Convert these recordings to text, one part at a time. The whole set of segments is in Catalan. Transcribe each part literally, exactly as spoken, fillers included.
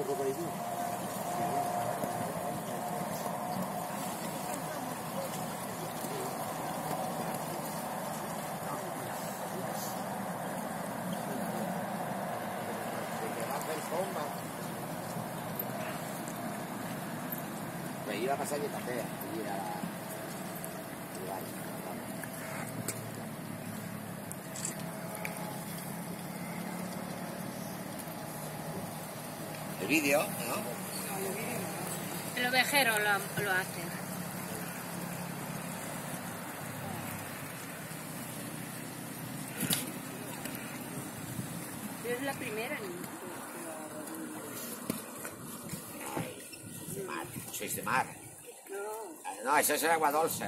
Iba a pasar que tapé, y era el vídeo, ¿no? El ovejero lo, lo hace. Es la primera, ¿no? Mar. Això és de mar. No. No, això és agua dolça.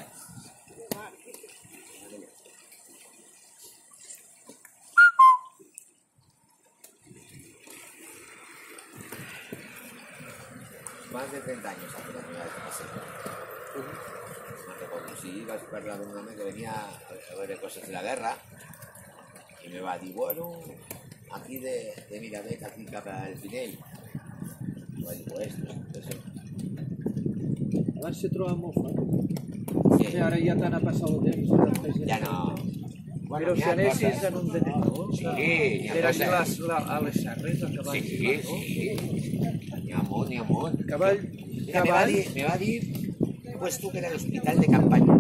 Más de treinta años hace la primera vez que pasé. No recuerdo, sí, vas a hablar con un hombre que venía a ver cosas de la guerra y me va a decir, bueno, aquí de, de Miravet, aquí cap al Pinell. Y va a dir, pues, eso. Abans se trobava molt fort. Sí. Ara ja t'han passat el temps. Ja no. Bueno, però si anessis en un detector, sí, era aquí a les serres, a cavall. Sí, sí. N'hi ha molt, n'hi ha molt. Cavall, Mira, me, va dir, me va dir, pues tu que era l'hospital de campanya.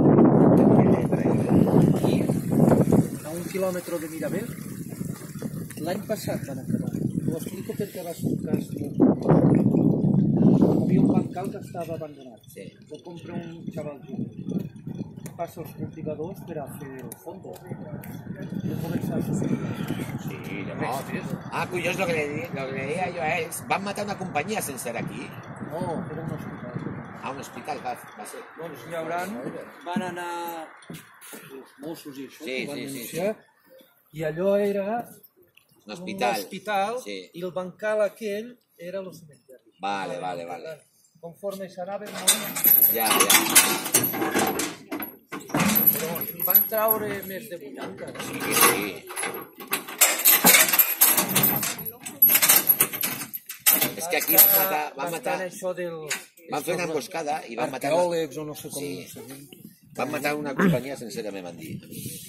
I a un quilòmetre de Miravet, l'any passat van acabar. Ho explico perquè va ser un cas molt... Hi havia un bancal que estava abandonat. Sí. Ho compra un xaval jove. Passa els cultivadors per a fer el fondo. I començar a sortir. Sí, llavors. Ah, curiós, lo que le, lo que le deia jo a ells. Van matar una companyia sense ser aquí. No, era un hospital. A un hospital va, va ser. Doncs hi haurà... Van anar els Mossos i això, sí, que van sí, denunciar, sí, sí. I allò era un hospital, un hospital sí. I el bancal aquell era el cementeri. Vale, vale, vale. Conforme s'anaven morint... Ja, ja. Però van traure més de vuitanta. Sí, sí. És que aquí van matar... Van, matar, del, van fer una emboscada i van matar... Arqueòlegs o no sé com... Sí. Van matar una companyia sencera, me van dir.